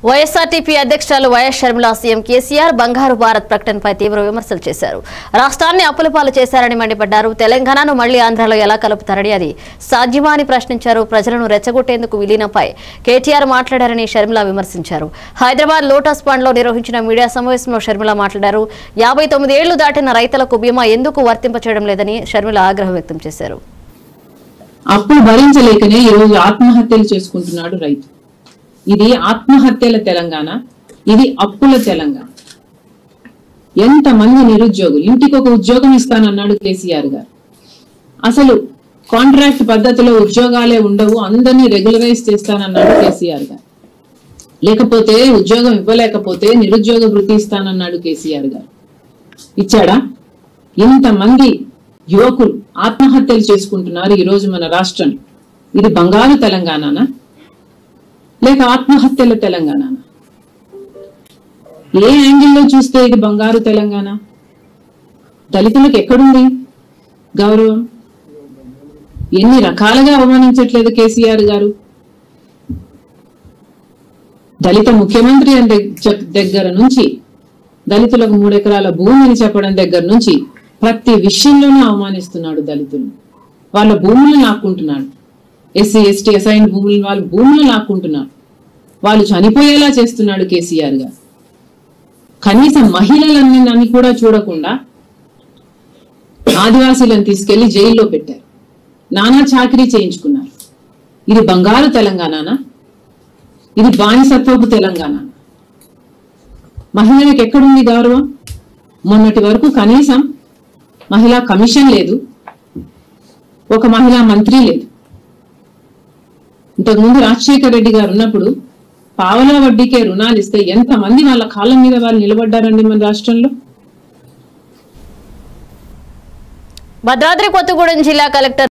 YSRTP అధ్యక్షురాలు YS Sharmila CM KCR బంగారు భారత్ ప్రకటనపై తీవ్ర విమర్శలు చేశారు. రాష్ట్రాన్ని అప్పుల పాలు చేశారని మండిపడ్డారు. తెలంగాణను మళ్లీ ఆంధ్రలో ఎలా కలుపుతారని అది సాధ్యమా అని ప్రశ్నించారు. ప్రజలను రెచ్చగొట్టేందుకు విలీనంపై కేటీఆర్ మాట్లాడారని షర్మిల విమర్శించారు. హైదరాబాద్ లోటస్ పాండ్ లో నిర్వహించిన మీడియా సమావేశంలో షర్మిల మాట్లాడారు. 59 ఏళ్లు దాటిన రైతులకు బీమా ఎందుకు వర్తింపచేయడం లేదని షర్మిల ఆగ్రహం వ్యక్తం చేశారు. అప్పులు భరించలేకనే ఈరోజు ఆత్మహత్యలు చేసుకుంటున్నాడు రైతు. ఇది ఆత్మహత్యల తెలంగాణ, ఇది అప్పుల తెలంగాణ. ఎంతమంది నిరుద్యోగులు, ఇంటికి ఒక ఉద్యోగం ఇస్తానన్నాడు కేసీఆర్ గారు. అసలు కాంట్రాక్ట్ పద్ధతిలో ఉద్యోగాలే ఉండవు, అందరినీ రెగ్యులరైజ్ చేస్తానన్నాడు కేసీఆర్ గారు. లేకపోతే ఉద్యోగం ఇవ్వలేకపోతే నిరుద్యోగ వృత్తి ఇస్తానన్నాడు కేసీఆర్ గారు. ఇచ్చాడా? ఇంతమంది యువకులు ఆత్మహత్యలు చేసుకుంటున్నారు ఈ రోజు మన రాష్ట్రం. ఇది బంగారు తెలంగాణనా లేక ఆత్మహత్యల తెలంగాణ? ఏ యాంగిల్లో చూస్తే ఇది బంగారు తెలంగాణ? దళితులకు ఎక్కడుంది గౌరవం? ఎన్ని రకాలుగా అవమానించట్లేదు కేసీఆర్ గారు. దళిత ముఖ్యమంత్రి దగ్గర నుంచి, దళితులకు 3 ఎకరాల భూమిని చెప్పడం దగ్గర నుంచి ప్రతి విషయంలోనూ అవమానిస్తున్నాడు దళితులు. వాళ్ళ భూములను లాక్కుంటున్నాడు. ఎస్సీ ఎస్టీ అసైన్ భూములు, వాళ్ళ భూములను లాక్కుంటున్నాడు. వాళ్ళు చనిపోయేలా చేస్తున్నాడు కేసీఆర్ గారు. కనీసం మహిళలన్నీ కూడా చూడకుండా ఆదివాసీలను తీసుకెళ్లి జైల్లో పెట్టారు. నానా చాకరీ చేయించుకున్నారు. ఇది బంగారు తెలంగాణనా? ఇది బానిసత్వపు తెలంగాణ? మహిళలకు ఎక్కడుంది గౌరవం? మొన్నటి వరకు కనీసం మహిళా కమిషన్ లేదు, ఒక మహిళా మంత్రి లేదు. ఇంతకుముందు రాజశేఖర్ రెడ్డి గారు ఉన్నప్పుడు పావలా వడ్డీకే రుణాలు ఇస్తే ఎంతమంది వాళ్ళ కాళ్ళ మీద వాళ్ళు నిలబడ్డారండి మన రాష్ట్రంలో. భద్రాద్రి కొత్తగూడెం జిల్లా కలెక్టర్